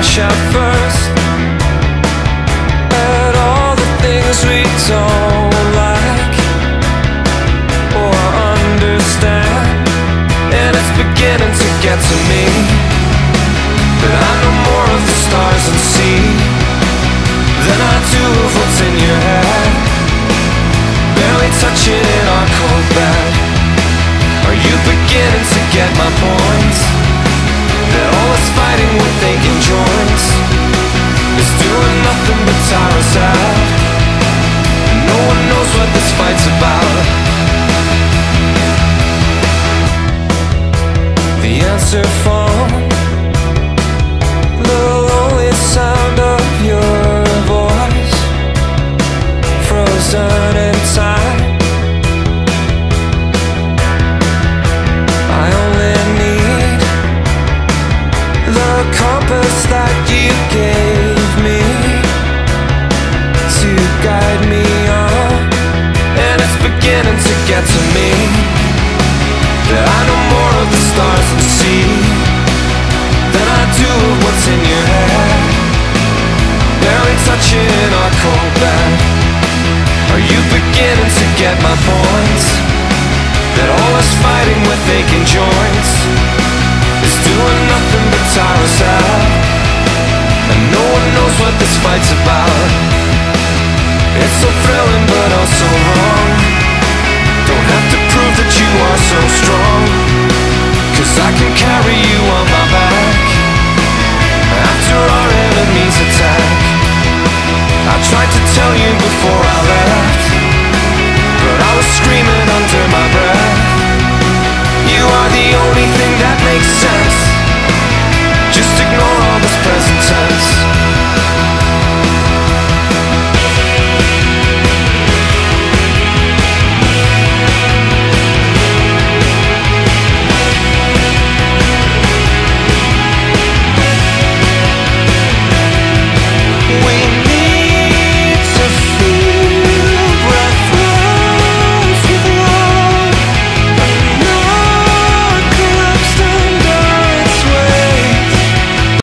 crash at first at all the things we don't like or understand, and it's beginning to get to me that I know more of the stars and sea than I do of what's in your head. Barely touching in our cold bed. Are you beginning to get my point? That all this fighting with aching joints is doing nothing but tire us out, and no one knows what this fight's about. The answer phone, the lonely sound of your voice, frozen in time. I only need the compass that you gave me to guide me on, and it's beginning to get to me that I know more of the stars and sea than I do of what's in your head. Barely touching our cold bed. Are you beginning to get my point? That all this fighting with aching joints is doing nothing but tire us out, and no one knows what this fight's about. It's so thrilling but also wrong. Don't have to prove that you are so strong.